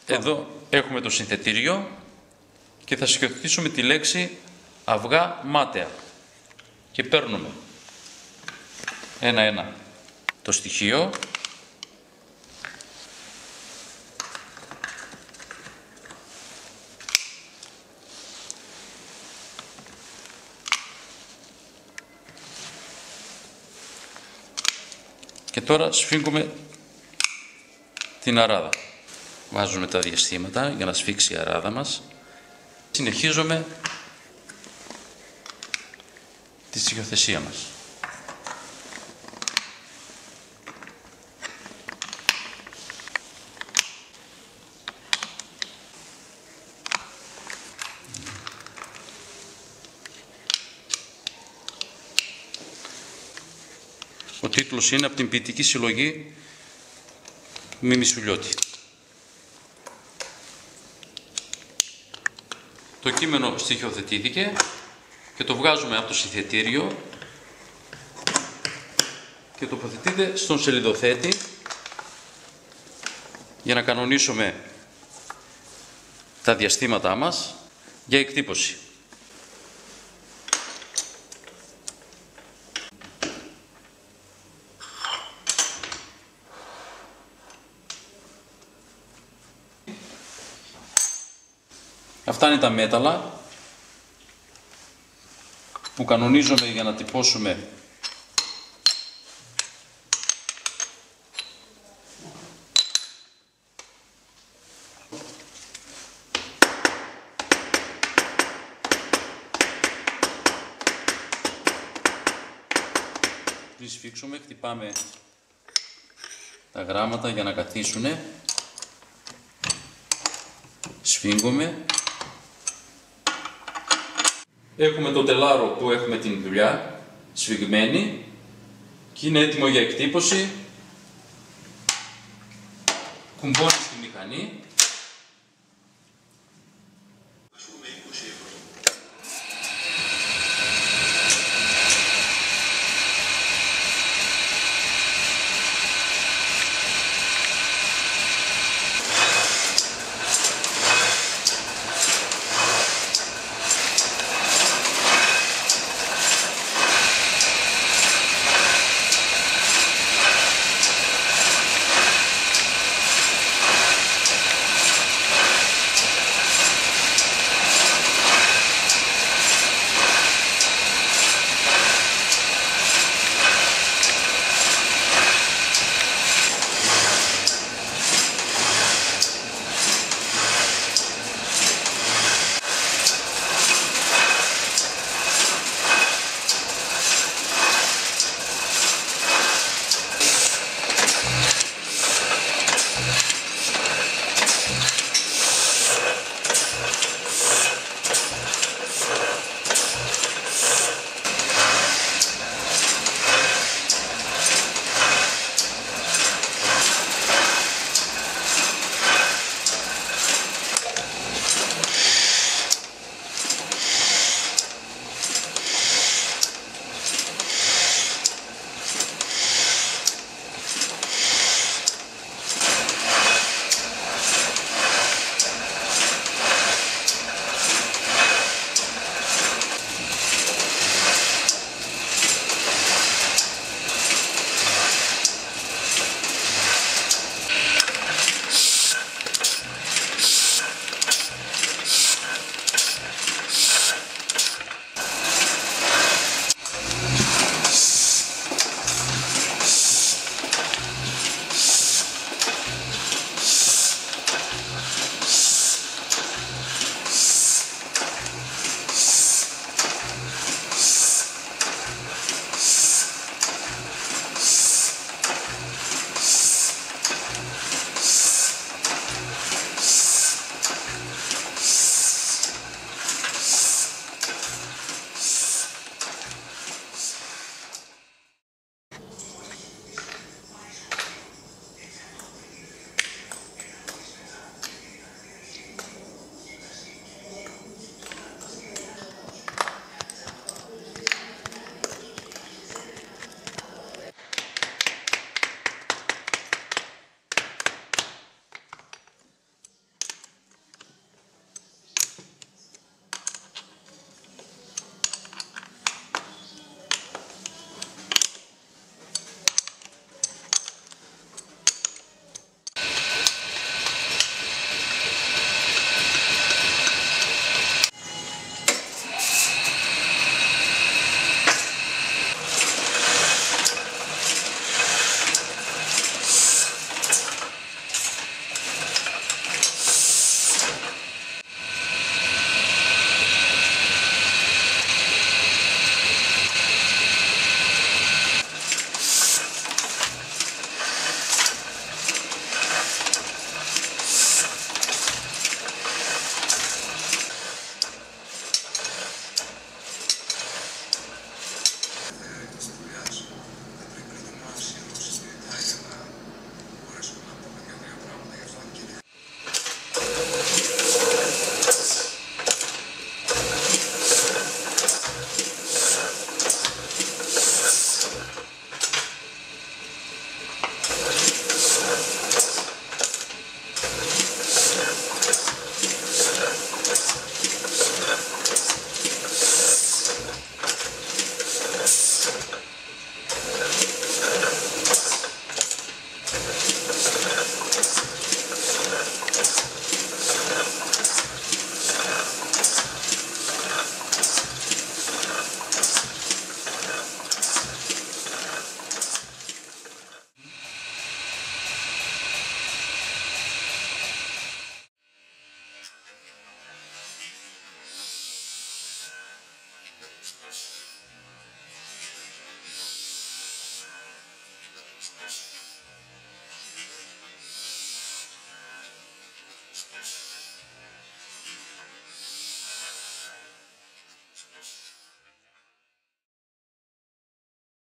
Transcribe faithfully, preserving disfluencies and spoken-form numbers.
Εδώ έχουμε το συνθετήριο και θα συγκεκριτήσουμε τη λέξη αυγά μάταια. Και παίρνουμε ένα-ένα το στοιχείο. Και τώρα σφίγγουμε την αράδα. Βάζουμε τα διαστήματα για να σφίξει η αράδα μας. Συνεχίζουμε τη στοιχειοθεσία μας. Ο τίτλος είναι από την ποιητική συλλογή Μίμη Σουλιώτη. Το κείμενο στοιχειοθετήθηκε και το βγάζουμε από το συνθετήριο και τοποθετείται στον σελιδοθέτη για να κανονίσουμε τα διαστήματά μας για εκτύπωση. Αυτά είναι τα μέταλλα που κανονίζουμε για να τυπώσουμε πριν σφίξουμε, χτυπάμε τα γράμματα για να καθίσουνε, σφίγγουμε. Έχουμε το τελάρο που έχουμε την δουλειά σφιγμένη και είναι έτοιμο για εκτύπωση. Κουμπώνει στη μηχανή.